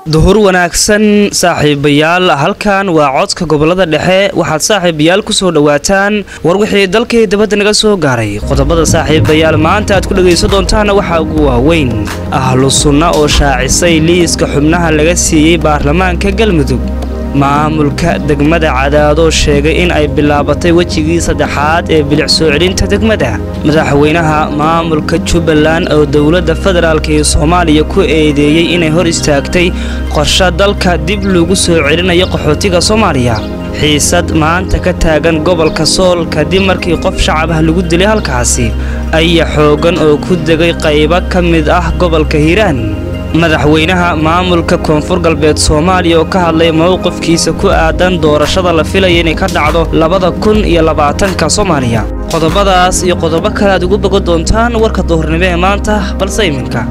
duhur wanaagsan saaxiibayaal halkan waa codka gobolada dhexe waxaad saaxiibayaal ku soo dhawaataan war wixii dalkii dibadda naga soo gaaray qodobada saaxiibayaal maanta aad ku dhageysan doontaan waxa ugu waaweyn ahlu sunna oo shaacisay liiska xubnaha laga siiyay baarlamaanka Galmudug maamulka degmada Cadaado sheegay in ay bilaabatay wajigii saddexaad ee bilic soo celinta degmada madaxweynaha maamulka Jubbaland oo dawladda federaalka ee Soomaaliya ku eedeeyay inay hor istaagtay qorshe dalka dib loogu soo celinayo qaxootiga Soomaaliya xiisad maanta ka taagan gobolka Sool kadib markii qof shacab ah lagu dilay halkaasi ay xoogan oo ku degay qaybo ka mid ah gobolka Hiiraan madaxweynaha maamulka koonfur galbeed Soomaaliya oo ka hadlay mowqifkiisa ku aadan doorashada la filayo inay ka dhacdo 2020 Soomaaliya qodobadaas iyo qodobo kale aad ugu bogo doontaan warka duhurnimo ee maanta balse iminka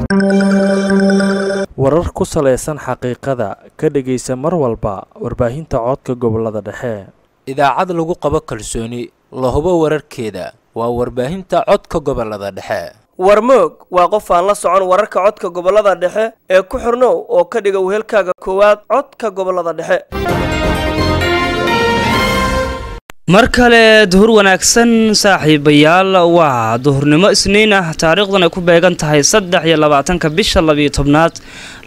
warar ku saleysan xaqiiqada ka dhageysa mar walba warbaahinta codka gobolada dhexe idaacad lagu qabo kalsooni la hubo wararkeeda waa warbaahinta codka gobolada dhexe warmoog waa qof aan la socon wararka codka gobolada dhexe ee ku xirnow oo ka dhiga wehelkaaga koowaad codka gobolada dhexe mar kale duhur wanaagsan saaxiibayaal waa duhurnimo isniin ah taariikhdan ay ku beegan tahay 23 bisha 12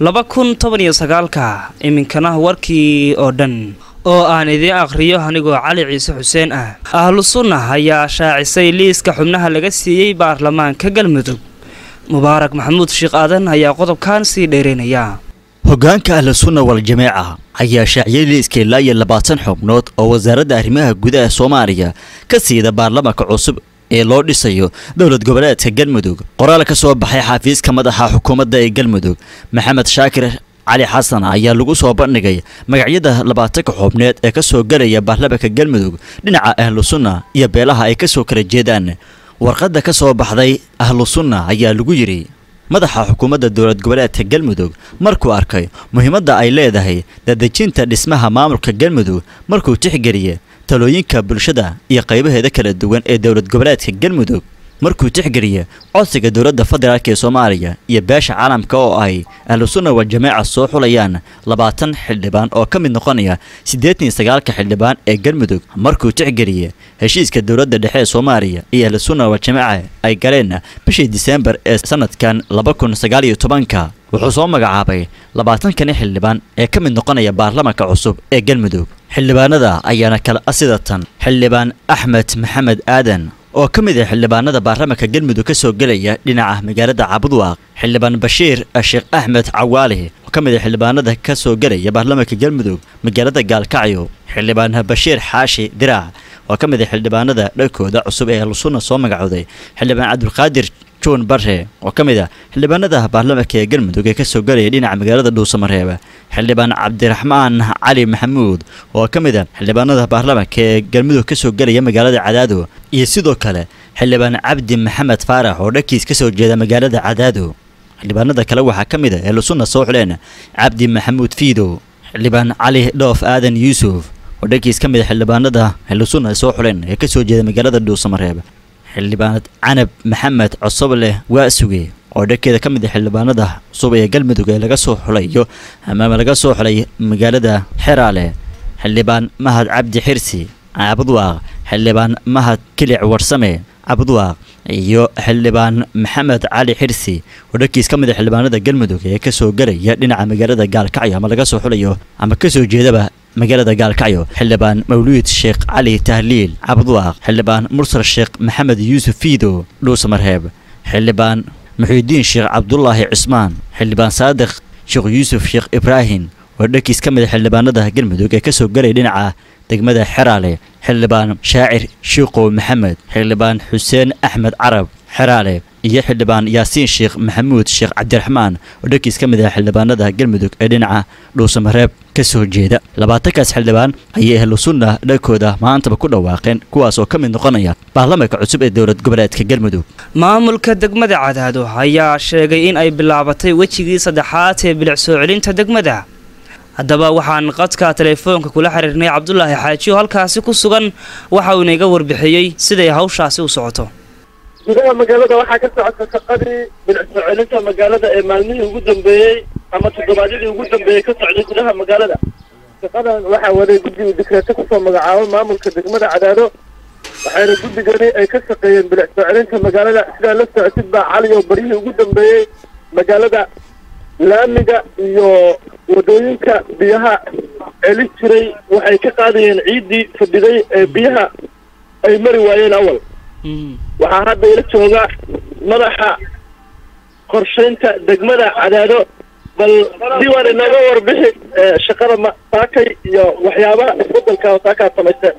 2019 iminkana warkii oo dhan oo aan idin akhriyo anigoo Cali Ciise Xuseen ah ahlu sunna ayaa shaacisay liiska xubnaha laga siiyay baarlamaanka Galmudug Mubaarak Maxamuud Sheekh Aadan ayaa qodobkan sii dheereynaya hoggaanka ahlu sunna wal jameeca ayaa shaaciyay liiska ilaa 20 xubnood oo wasaaradda arrimaha gudaha Soomaaliya ka siida baarlamaanka cusub ee loo dhisayo dawlad goboleedka Galmudug qoraal ka soo baxay xafiiska madaxa xukuumadda ee Galmudug Maxamed Shaakir علي حسن ayaa lagu soo bandhigay magacyada 20 xubneed ee ka soo galaya baarlamaanka Galmudug dhinaca ahlu sunna iyo beelaha ay ka soo kala jeedaan warqadda ka soo baxday ahlu sunna ayaa lagu yiri madaxa xukuumadda dawlad goboleedka Galmudug markuu arkay muhiimadda ay leedahay dadajinta dhismaha maamulka Galmudug markuu tixgeliyay talooyinka bulshada iyo qaybaheeda kala duwan ee dawlad goboleedka Galmudug markuu tixgeliyay codsiga dawladda federaalka ee Soomaaliya iyo beesha caalamka oo ay ahlu sunna wal jameeca soo xulayaan 20 xildhibaan oo ka mid noqonaya 89 xildhibaan ee Galmudug markuu tixgeliyay heshiiska dawladda dhexe ee Soomaaliya iyo ahlu sunna wal jameeca ay galeen bishii December ee sanadkan 2019 wuxuu soo magacaabay 20 xildhibaan ee ka mid noqonaya baarlamaanka cusub ee Galmudug xildhibaanada ayaana kala asidatan xildhibaan Axmed Maxamed Aadan oo ka mid ah xildhibaanada baarlamaanka Galmudug ka soo galaya dhinaca magaalada Cabudwaaq xildhibaan Bashiir Sheekh Axmed Cawaali oo ka mid ah xildhibaanada ka soo galaya baarlamaanka Galmudug magaalada Gaalkacyo xildhibaan Bashiir Xaashi Diraac oo ka mid ah xildhibaanada dhankooda cusub ee ahlu sunna soo magacooday xildhibaan Cabdulqaadir Joon Barre oo ka mid ah xildhibaanada baarlamaanka ee Galmudug ee ka soo galaya dhinaca magaalada Dhuusamareeb xildhibaan Cabdiraxmaan Cali Maxamuud oo ka mid ah xildhibaanada baarlamaanka ee Galmudug ka soo galaya magaalada Cadaado iyo sidoo kale xildhibaan Cabdi Maxamed Faarax oo dhakiis ka soo jeeda magaalada Cadaado xildhibaanada kale waxa ka mid ah ahlu sunna soo xuleen Cabdi Maxamuud Fiido xildhibaan Cali Dhoof Aadan Yuusuf oo dhakiis ka mid ah xildhibaanada ahlu sunna soo xuleen ee ka soo jeeda magaalada Dhuusamareeb xildhibaan Canab Maxamed Cosoble Waasuge oo dhakeeda ka mid ah xildhibaanada cusub ee Galmudug ee laga soo xulayo ama laga soo xulay magaalada Xeraale xildhibaan Mahad Cabdi Xirsi Cabudwaaq xildhibaan Mahad Kilic Warsame Cabudwaaq iyo xildhibaan Maxamed Cali Xirsi oo dhakiis ka mid ah xildhibaanada Galmudug ee ka soo galaya dhinaca magaalada Gaalkacyo ama laga soo xulayo ama ka soo jeedaba magaalada Gaalkacyo xildhibaan Mawlid Sheekh Cali Tahliil Cabudwaaq xildhibaan Mursal Sheekh Maxamed Yuusuf Fiido Dhuusamareeb xildhibaan Muxiidiin Sheekh Cabdullaahi Cismaan xildhibaan Saadiq Sheekh Yuusuf Sheekh Ibrahim oo dhakiis ka mid ah xildhibaanada Galmudug ee ka soo galay dhinaca degmada Xeraale xildhibaan Shaacir Sheekhow Maxamed xildhibaan Xuseen Axmed Carab Xeraale iyo xildhibaan Yaasiin Sheekh Maxamuud Sheekh Cabdiraxmaan oo dhakiis ka mid ah xildhibaanada Galmudug ee dhinaca Dhuusamareeb ka soo jeeda 20 xildhibaan ayay ahlu sunna dhankooda maanta ku dhawaaqeen kuwaas oo ka mid noqonaya baarlamaanka cusub ee dawlad goboleedka Galmudug maamulka degmada Cadaado ayaa sheegay in ay bilaabatay wajigii saddexaad ee bilic soo celinta degmada haddaba waxaan qadka telefoonka kula xiriirnay Cabdullaahi Xaaji oo halkaasi ku sugan waxa uu inaga warbixiyay sida ay hawshaasi u socoto gudaha magaalada waxaa ka socota shaqadii bilicso celinta magaalada ee maalmihii ugu dambeeyey ama toddobaadyadii ugu dambeeyey ka socday gudaha magaalada. shaqadan waxaa waday guddiga dikreeto kusoo magacaabo maamulka degmada Cadaado, waxayna guddigani ay ka shaqeeyeen bilicso celinta magaalada. sidaa la socotid baa cali oo baryihii ugu dambeeyey magaalada laamiga iyo wadooyinka biyaha celin jiray waxay ka qaadayeen ciiddii fadhiday ee biyaha ay mari waayeen awal. waxaa hadda ila jooga madaxa qorsheynta degmada Cadaado, bal diiwaan inaga warbixi shaqada saakay iyo waxyaabaha isbedelka saakaa samaysteen.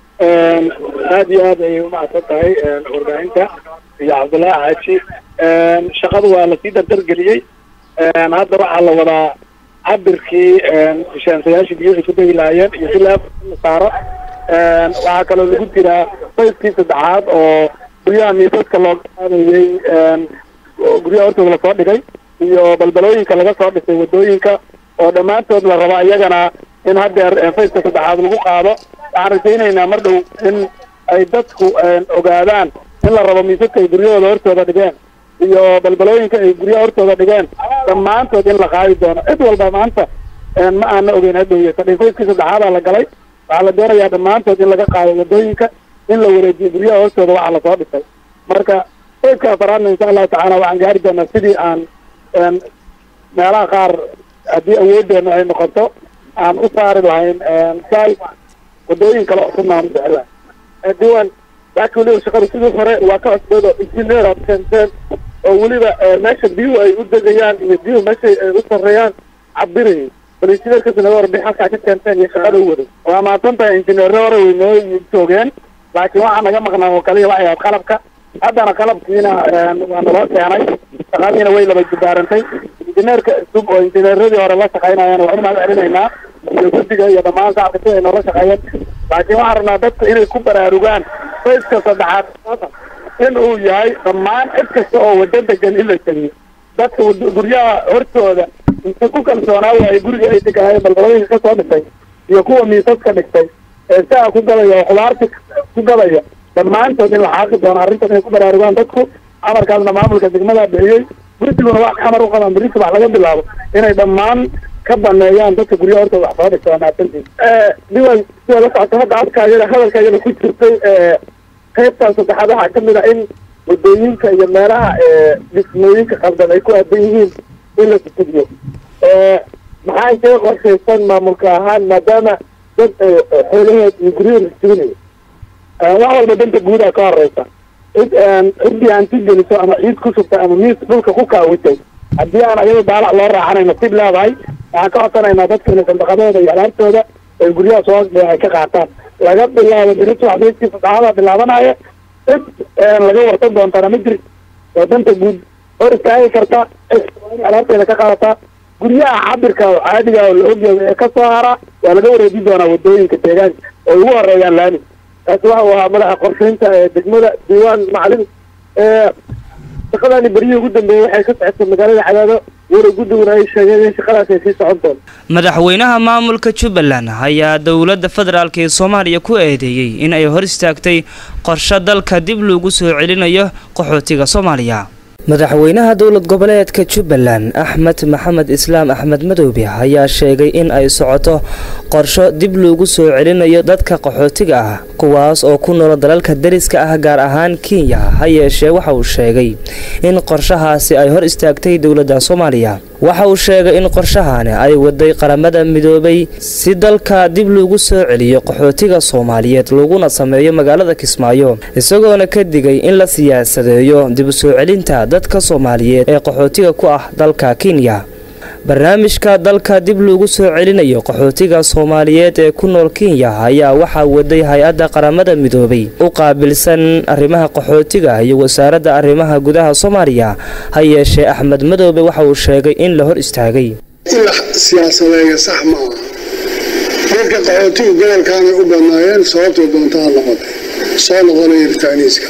aad iyo aad ayay umahadsan tahay warbaahinta iyo cabdullaahi xaaji. shaqadu waa lasii dardargeliyey. hadda waxaa la wadaa cabirkii sheensayaashii biyuhu ku degi lahaayeen iyo si la saaro. waxaa kaloo lagu jiraa fayskii saddexaad oo guryaha miisaska looga qaadayey, guryaha hortooda lasoo dhigay iyo balbalooyinka laga soo dhisay wadooyinka oo dhammaantood la raba iyagana in haddeer fayska saddexaad lagu qaado. waxaan rajaynaynaa mar dhow in ay dadku ogaadaan in la rabo miisaska ay guryahooda hortooda dhigeen iyo balbalooyinka ay guryaha hortooda dhigeen dhammaantood in la qaadi doono. cid walba maanta ma aana ogeyn hadhowye fayskii saddexaadaa la galay. waxaa la doonayaa dhammaantood in laga qaado wadooyinka, in la wareejiyo guryaha hortooda waxa lasoo dhisay. marka fayska afaraadna insha allahu tacaala waxaan gaari doonaa sidii aan meelaha qaar haddii awoodeena ay noqoto aan u saari lahayn saal wadooyin kale cusubna aan u bixi lahayn. diiwaan laakiin weliba shaqada sidii hore waa ka cusbeed oo engineer aad keenteen oo weliba meesha biyuhu ay u degayaan iyo biyuhu meesha ay u sarreeyaan cabirayay. bal injineerkasi naga warbixi halkaa ka keenteen iyo shaqada u waday. waa mahadsan tahay, injineerro hore way noo joogeen laakiin waxaa naga maqnaa oo kaliya waxay ahayd qalabka. haddana qalabkiina waa naloo keenay, shaqadiina way laba jibaarantay. injineerka cusub oo injineeradii hore la shaqaynayaan waa inaan celinaynaa iyo guddiga iyo dhammaan shacabka si ay noola shaqeeyeen. laakiin waxaan rabnaa dadka inay ku baraarugaan fayska saddexaad in uu yahay dhammaan cid kasta oo wada degan in la teliyo. dadka guryaha hortooda inta ku kalsoonaa waaye guriga ay degaayeen balbalooyinka ka soo dhisay iyo kuwa miisaska dhigtay ee saa ku gadaya oo khudaarta ku gadaya dhammaantood in la xaaqi doono. arrintan inay ku baraarugaan dadku. amarkaasna maamulka degmada bixiyey. guriguna wax xamar u qabaan berri subax laga bilaabo inay dhammaan ka baneeyaan dadka guryaha hortooda wax soo dhigta. waa mahadsantihin. diiwaan sida la socota hadda afkaagana hadalkaagana ku jirtay qaybtan saddexaad waxaa kamid ah in wadooyinka iyo meelaha dhismooyinka qaldan ay ku aadan yihiin in la tutubiyo. maxaa isaga qorshaysan maamulka ahaan maadaama dad xoolaheed iyo guryaheeda isjibinayo? wax walba danta guudaa ka horeysa. ciddii hanti geliso ama ciid ku sugta ama miis dhulka ku kaawitay haddii aan ayada daalac loo raacanay nasiib leedahay. waxaan ka codsanaynaa dadka inay sandaqadooda iyo alaabtooda ay guryaha soo ay ka qaataan. laga bilaabo beri subax beydkii saddexaada bilaabanaya cid laga warsan doontana ma jirin. waa danta guud hor istaagi karta alaabteeda ka qaadataa. guryaha cabirka caadiga oo la ogyahay ee kasoo hara waa laga wareejin doonaa wadooyinka deegaanka oo ugu horeeyaan laami. taasi waxa uu ahaa madaxa qorsheynta ee degmada diiwaan macalin. shaqadani beryihii ugu dambeeyey waxay ka socotay magaalada Cadaado, wara guddiguna ay sheegeen in shaqadaas ay sii socon doonto. madaxweynaha maamulka Jubbaland ayaa dowladda federaalk ee Soomaaliya ku eedeeyay in ay hor istaagtay qorshe dalka dib loogu soo celinayo qaxootiga Soomaaliya. madaxweynaha dowlad goboleedka Jubbaland Axmed Maxamed Islaam Axmed Madoobe ayaa sheegay in ay socoto qorshe dib loogu soo celinayo dadka qaxootiga ah kuwaas oo ku nool dalalka dariska ah gaar ahaan Kenya. ha yeeshee waxa uu sheegay in qorshahaasi ay hor istaagtay dowladda Soomaaliya. waxa uu sheegay in qorshahaani ay waday qaramada midoobay si dalka dib loogu soo celiyo qaxootiga Soomaaliyeed laguna sameeyo magaalada Kismaayo, isagoona ka digay in la siyaasadeeyo dib u soo celinta dadka Soomaaliyeed ee qaxootiga ku ah dalka Kenya. barnaamijka dalka dib loogu soo celinayo qaxootiga Soomaaliyeed ee ku nool Kenya ayaa waxa waday hay'adda qaramada midoobay u qaabilsan arrimaha qaxootiga iyo wasaaradda arrimaha gudaha Soomaaliya. ha yeeshee Axmed Madoobe waxa uu sheegay in la hor istaagay in la siyaasadeeyo sax ma aha. dadka qaxootiga gobolkan u banaayeen sababtoo doontaa noqotay soo noqonaya irtaaniiska.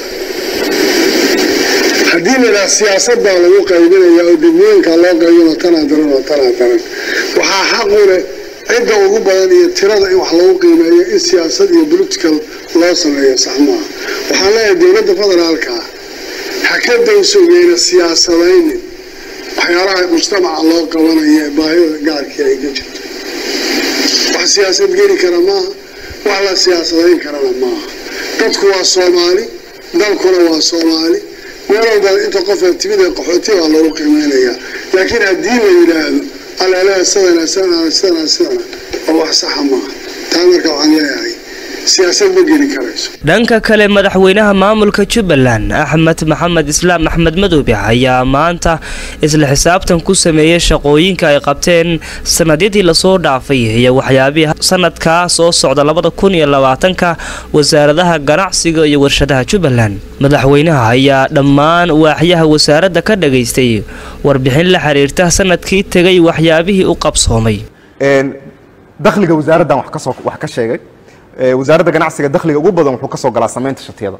haddii la siyaasadda lagu qaybinayo oo degmooyinka loo qaybinayo tanaa daran waxaa xaq u leh cidda ugu badan iyo tirada in wax lagu qiimeeyo in siyaasad iyo political loo sameeyo sax maaha. waxaan leeyahay dowladda federaalka ha ka dawsogeyna siyaasadaynin waxyaalaha mujtamaca loo qabanaya ee baahida gaarkii ay ka jirto wax siyaasad geli kara maaha wax la siyaasadayn karana maaha dadku waa Soomaali dalkuna waa Soomaali meel walba inta qof timid ee qaxooti waa loo qiimeeyaa laakiin haddii la yiraahdo alaala sana oo wax sax ma taa marka waxaan leeyahay siyaasad ma geli karayso. dhanka kale madaxweynaha maamulka Jubbaland Axmed Maxamed Islaam Axmed Madoobe ayaa maanta isla xisaabtan ku sameeyay shaqooyinka ay qabteen sanadii la soo dhaafay iyo waxyaabaha sanadka soo socda 2020ka wasaaradaha ganacsiga iyo warshadaha Jubbaland. madaxweynaha ayaa dhammaan waaxyaha wasaaradda ka dhageystay warbixin la xiriirta sanadkii tagay waxyaabihii u qabsoomay. dakhliga wasaaraddan wax ka sheegay wasaaradda ganacsiga dakhliga ugu badan wuxuu ka soo galaa sameynta shatiyada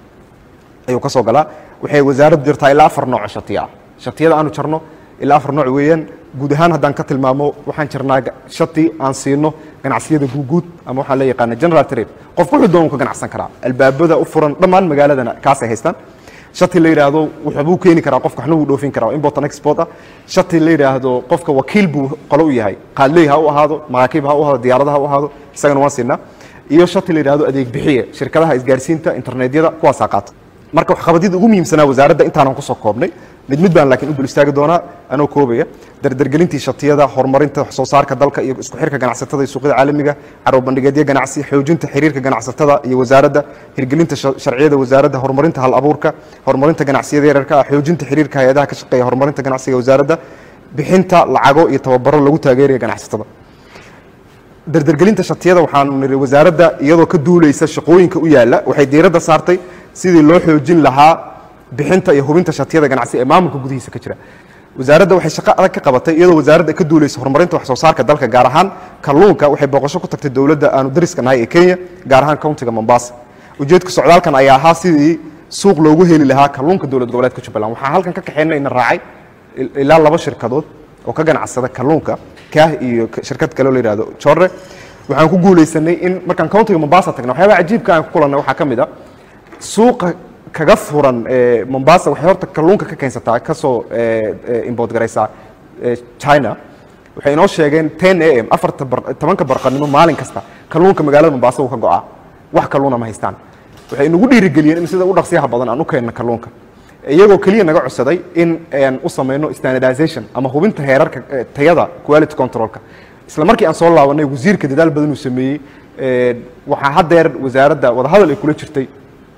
ayuu ka soo galaa waxay wasaaraddu jirtaa ilaa 4 nooc shatiya shatiyada aanu jarno ilaa 4 nooc weeyaan guud ahaan haddaan ka tilmaamo waxaan jirnaa shati aan siino ganacsiyada guud ama waxaan la yaqaan general trade qof wuxuu doon ka ganacsan karaa albaabada u furan dhammaan magaaladana kaas ay haystaan shati la yiraahdo wuxuu keeni karaa qofka waxna uu dhoofin karaa import and export shati la yiraahdo qofka wakiil buu qolo u yahay qaadley ha u ahaado maraakiib ha u ahaado diyaaradaha ha u ahaado isagana waan siinaa iyo shati la yiraahdo adeeg bixiye shirkadaha isgaarsiinta internetyada kuwaas qaata marka wax qabadida ugu muhiimsanaa wasaaradda intaan ku soo koobnay mid baan laakiin u dul istaagi doonaa anoo koobaya dardargelintii shatiyada horumarinta wax soo saarka dalka iyo isku xirka ganacsatada iyo suuqyada caalamiga carwo bandhigeedyo ganacsi xoojinta xiriirka ganacsatada iyo wasaaradda hirgelinta sharciyada wasaaradda horumarinta hal abuurka horumarinta ganacsiyada yararka xoojinta xiriirka hay'adaha ka shaqeeya horumarinta ganacsiga wasaaradda bixinta lacago iyo tababaro lagu taageerayo ganacsatada dardargelinta shatiyada waxaan niri wasaaradda iyadoo ka duuleysa shaqooyinka u yaala waxay diiradda saartay sidii loo xoojin lahaa bixinta iyo hubinta shatiyada ganacsi ee maamulka gudihiisa ka jira wasaaradda waxay shaqo adag ka qabatay iyadoo wasaaradda ka duuleysa horumarinta wax soo saarka dalka gaar ahaan kalluunka waxay booqasho ku tagtay dawladda aanu dariska nahay ee Kenya gaar ahaan countiga Mombasa ujeedka socdaalkan ayaa ahaa sidii suuq loogu heli lahaa kalluunka dawlad goboleedka Jubbaland waxaan halkan ka kaxeynay in raacay ilaa 2 shirkadood oo ka ganacsada kalluunka kaah iyo shirkad kale oo la yiraahdo Chorre waxaan ku guuleysanay in markaan countiga Mombasa tagno waxyaabo cajiibka aan ku kulanay waxa kamid ah suuqa kaga furan Mombasa waxay horta kalluunka ka keensataa ka soo import garaysa China waxay inoo sheegeen 10 am 10 barqanimo maalin kasta kalluunka magaalada Mombasa uu ka go'aa wax kalluuna ma haystaan waxay nagu dhiirigeliyeen in sida u dhaqsiyaha badan aan u keenno kalluunka iyagoo kaliya naga codsaday in aan u sameeyno standardization ama hubinta heerarka tayada quality controlka isla markii aan soo laabanay wasiirka dadaal badan uu sameeyay waxa hadeer wasaaradda wada hadal ay kula jirtay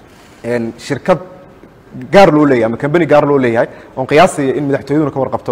shirkad gaar loo leeyahay ama company gaar loo leeyahay oo qiyaasaya in madaxtooyadu ka warqabto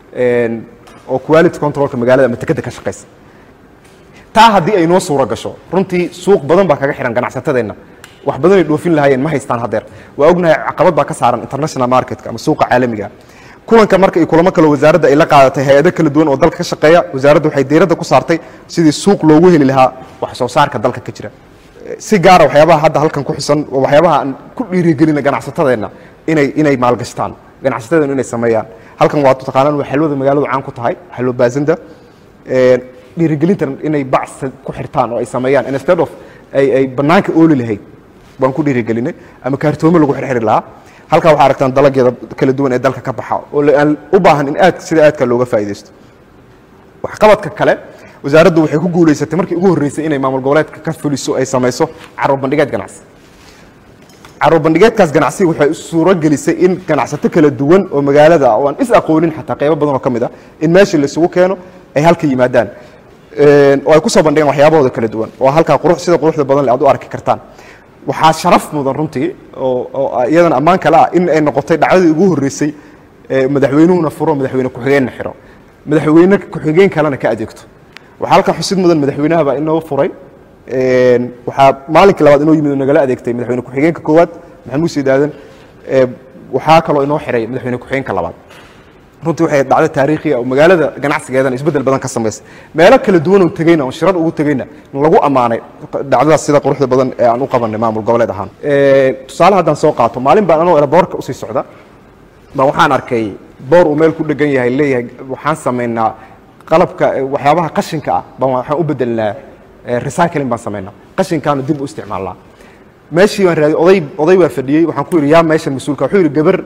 oo quality controlka magaalada ama takada ka shaqeysa taa hadii ay noo suura gasho runtii suuq badan baa kaga xiran ganacsatadeena wax badan ay dhoofin lahaayeen ma haystaan hadeer waa ognahay caqabad baa ka saaran international marketka ama suuqa caalamiga kulanka marka ay kulamo kale wasaaradda ay la qaadatay hay'ado kala duwan oo dalka ka shaqeeya wasaaraddu waxay diiradda ku saartay sidii suuq loogu heli lahaa wax soo saarka dalka ka jira si gaar ah waxyaabaha hadda halkan ku xisan waxyaabaha aan ku dhiirigelina ganacsatadeena inay maalgashtaan ganacsatadeena inay sameeyaan halkan waa taqaanaan waa xalwada magaaladu caan ku tahay xalwo baasanda dhiirigelinta inay bacs ku xirtaan oo ay sameeyaan instead of ay banaanka ooli lahayd baan ku dhiirigelinay ama kaartoomo lagu xirxiri lahaa halka waxa aragtaan dalagyada kala duwan ee dalka ka baxa oo u baahan in sida aadka looga faa'iideysto wax qabadka kale wasaaraddu waxay ku guuleysatay markii ugu horeysay inay maamul goboleedka ka fuliso ay sameeyso carwo bandhigeed ganacsi carwo bandhigeedkaas ganacsi waxay suuro gelisay in ganacsato kala duwan oo magaalada oo aan is aqoonin xataa qaybo badan oo kamid ah in meesha la isugu keeno ay halka yimaadaan oo ay ku soo bandhigaan waxyaabahooda kala duwan oo halka quruxda badan aad u arki kartaan waxaa sharaf mudan runtii oo iyadana ammaan kale ah in ay noqotay dhacdadii ugu horeysay madaxweynuhuna furo madaxweyne ku-xigeenna xiro madaxweyne ku-xigeen kalena ka adeegto waxaa halkan xusid mudan madaxweynaha baa inoo furay waxaa maalinkii labaad inoo yimid oo nagala adeegtay madaxweyne ku-xigeenka koowaad maxamuud Siid Aadan waxaa kaloo inoo xiray madaxweyne ku-xigeenka labaad runtii waxay dhacdo taariikhi ah oo magaalada ganacsigeedana isbedel badan ka sameysay meelo kala duwan oo tagayna oo shirar ugu tagayna lagu amaanay dhacdadaas sida quruxda badan ee aan u qabanay maamul goboleed ahaan tusaale haddaan soo qaato maalin baan anoo airportka u sii socda baan waxaan arkay boor uu meel ku dhagan yahay leeyahay waxaan sameynaa qalabka waxyaabaha qashinka ah baan waxaan u bedelnaa recycling baan sameynaa qashinkaanu dib u isticmaalnaa meeshii waan raadi oday waa fadhiyey waxaan ku yidhi yaa meeshan mas-uulka wuxuu yidhi gabar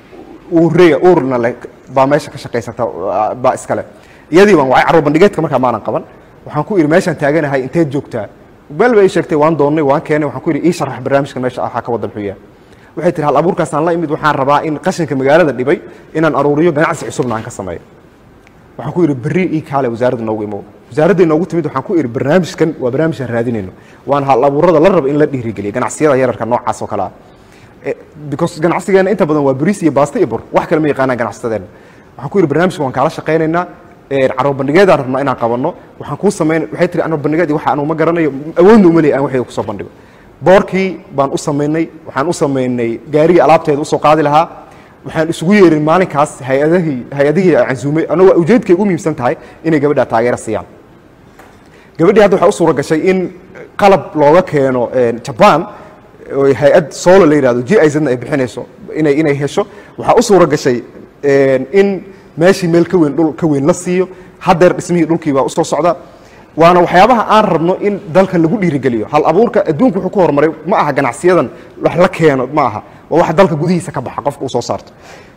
uurna leh baa meesha ka shaqaysata baa iskale iyadii baan wacay carruur bandhigeedka markaa maanan qaban waxaan ku yidhi meeshaan taaganahay inteed joogtaa meel bay ii sheegtay waan doonnay waan keenay waxaan ku yidhi ii sharax barnaamijka meesha waxaa ka wada muxuu yahay waxay tihi hal abuurkaasaan la imid waxaan rabaa in qashinka magaalada dhibay inaan aruuriyo ganacsi cusubna aan ka sameeyo waxaan ku yidhi berri ii kaale wasaaradda noogu imow wasaaradda inoogu timid waxaan ku yidhi barnaamijkan waa barnaamijkaan raadinayno waan hal abuurada la rabo in la dhiirigeliyo ganacsiyada yararka noocaas oo kale ah because ganacsigeena inta badan waa bariis iyo baasto iyo bur wax kale ma yaqaanaan ganacsadeena waxaan ku yidhi barnaamijka waan kaala shaqaynaynaa carruur bandhigeedaan rabnaa inaan qabanno waxaan kuu samaynay waxay tihi carruur bandhigeed waxa aanu ma garanayo awoodna uma leeyahay aan waxayga kusoo bandhigo boorkii baan u samaynay waxaan u samaynay gaarigii alaabteeda usoo qaadi lahaa waxaan isugu yeerin maalinkaas hay-adihii casuumay anagoo ujeedkay ugu muhiimsan tahay inay gabadha taageero siiyaan gabadhii hadda waxaa u suura gashay in qalab looga keeno Japan oo hay-ad solo la yiraahdo GIZ-na ay bixinayso inay hesho waxaa u suura gashay in meeshii meel ka weyn la siiyo haddeer dhismihii dhulkii baa usoo socda waana waxyaabaha aan rabno in dalka lagu dhiirigeliyo hal abuurka adduunku wuxuu ku horumaray ma aha ganacsiyadan wax la keeno ma aha waa wax dalka gudihiisa ka baxa qofka uu soo saarto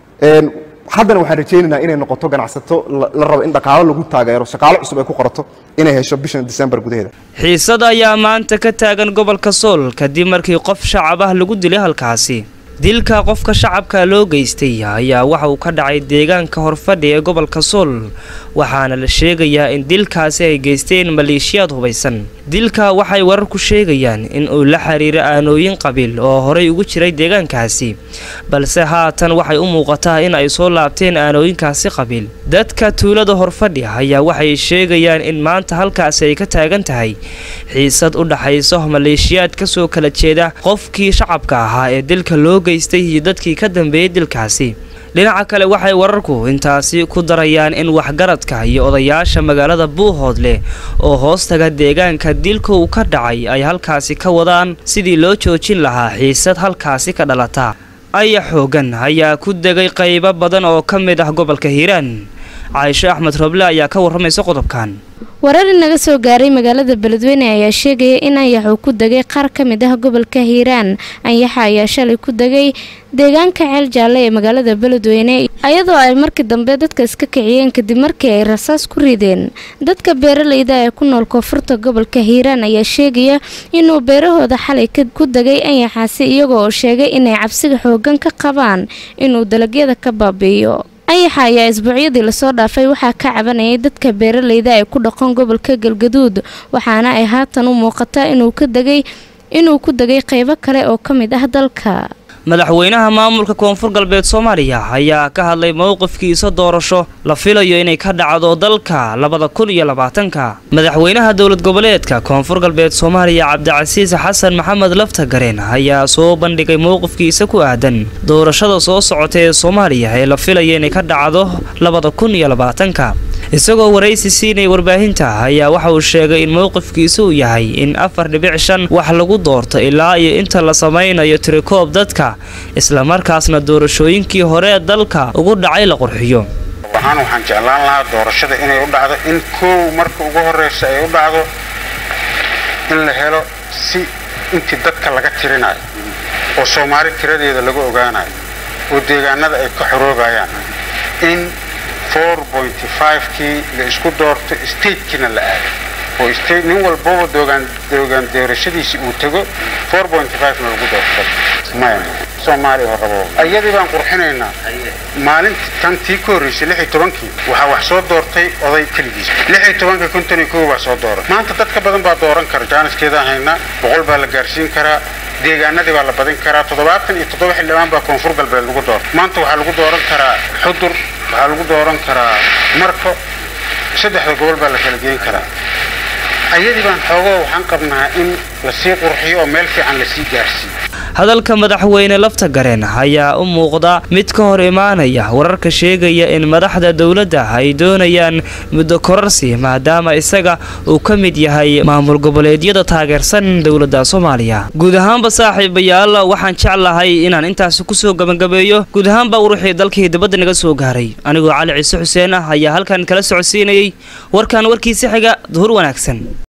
haddana waxaan rajaynaynaa inay noqoto ganacsato la rabo in dhaqaalo lagu taageero shaqaalo cusub ay ku qorato inay hesho bishan December gudaheeda xiisad ayaa maanta ka taagan gobolka Sool kadib markii qof shacab ah lagu dilay halkaasi dilka qofka shacabka loo geystay ayaa waxa uu ka dhacay deegaanka Horfadhi ee gobolka Sool waxaana la sheegayaa in dilkaasi ay geysteen maleeshiyad hubeysan dilka waxay warar ku sheegayaan in uu la xiriiro aanooyin qabiil oo horey ugu jiray deegaankaasi balse haatan waxay u muuqataa in ay soo laabteen aanooyinkaasi qabiil dadka tuulada Horfadhi ayaa waxay sheegayaan in maanta halkaasi ay ka taagan tahay xiisad u dhaxayso maleeshiyad ka soo kala jeeda qofkii shacabka ahaa ee dilka loo geystay iyo dadkii ka dambeeyay dilkaasi dhinaca kale waxay wararku intaasi ku darayaan in waxgaradka iyo odayaasha magaalada Buuhoodle oo hoostaga deegaanka dilka uu ka dhacay ay halkaasi ka wadaan sidii loo joojin lahaa xiisad halkaasi ka dhalata ayaa xoogan ayaa ku degay qaybo badan oo ka mid ah gobolka Hiiraan Aisha Ahmed Roble ayaa ka warramaysa qodobkan warar naga soo gaaray magaalada Beledweyne ayaa sheegay in ayaxu ku dagay qaar ka mid ah gobolka Hiiraan ayaxa ayaa shalay ku dagay deegaanka Ceel Jaalle ee magaalada Beledweyne ayadoo ay markii dambe dadka iska kiciyeen kadib markii ay rasaas ku rideen dadka beeraleyda ee ku nool koonfurta gobolka Hiiraan ayaa sheegaya inuu beerahooda xalay ku dagay ayaxaasi iyagoo sheegay inay cabsiga xoogan ka qabaan inuu dalagyada ka baabi'iyo ayaxa ayaa isbuucyadii la soo dhaafay waxaa ka cabanayay dadka beeraleyda ee ku dhaqan gobolka Galgaduud waxaana ay haatan u muuqataa inuu ku dagay qaybo kale oo ka mid ah dalka madaxweynaha maamulka koonfur galbeed Soomaaliya ayaa ka hadlay mowqifkiisa doorasho la filayo inay ka dhacdo dalka 2020 madaxweynaha dawlad goboleedka koonfur galbeed Soomaaliya Cabdicasiis Xasan Maxamed Laftagareen ayaa soo bandhigay mowqifkiisa ku aadan doorashada soo socota ee Soomaaliya ee la filayo inay ka dhacdo 2020 isagoo waraysi siinay warbaahinta ayaa waxa uu sheegay in mowqifkiisu uu yahay in 4.5 wax lagu doorto ilaa iyo inta la samaynayo tirikoob dadka isla markaasna doorashooyinkii hore dalka ugu dhacay la qurxiyo waxaan jeclaan lahaa doorashada inay u dhacdo in koow marka ugu horeysa ay u dhacdo in la helo si intii dadka laga tirinayo oo Soomaali tiradeeda lagu ogaanayo oo deegaanada ay ka xoroobayaan in 4.5 kii la isku doorto state-kina la aado oo state nin walba doogan doorashadiisa uu tago 4.5 na lagu doorto Soomaali horabo ayadii baan qurxinaynaa maalintii tantii ka horeysay 16kii waxa wax soo doortay oday kaligiis 16 kontonii waa soo dooran maanta dadka badan baa dooran kara jaaniskeeda hayna 100 baa la gaarsiin karaa deegaanadii baa la badin karaa 77 xildhibaan baa koonfur galbeed lagu door maanta waxa lagu dooran karaa xudur waxa lagu dooran karaa marko saddexda gobol baa la kala geyn karaa ayadii baan xoogo waxaan qabnaa in la sii qurxiyo oo meel fiican la sii gaarsiiyo hadalka madaxweyne Laftagareen ayaa u muuqda mid ka hor imaanaya wararka sheegaya in madaxda dawladda ay doonayaan muddo kororsi maadaama isaga uu ka mid yahay maamul goboleedyada taageersan dawladda Soomaaliya guud ahaanba saaxiibayaal waxaan jeclahay inaan intaas ku soo gabagabeeyo guud ahaanba wixii dalkii dibadda naga soo gaaray anigoo Cali Ciise Xuseen ah ayaa halkan kala socodsiinayay warkiisa xiga duhur wanaagsan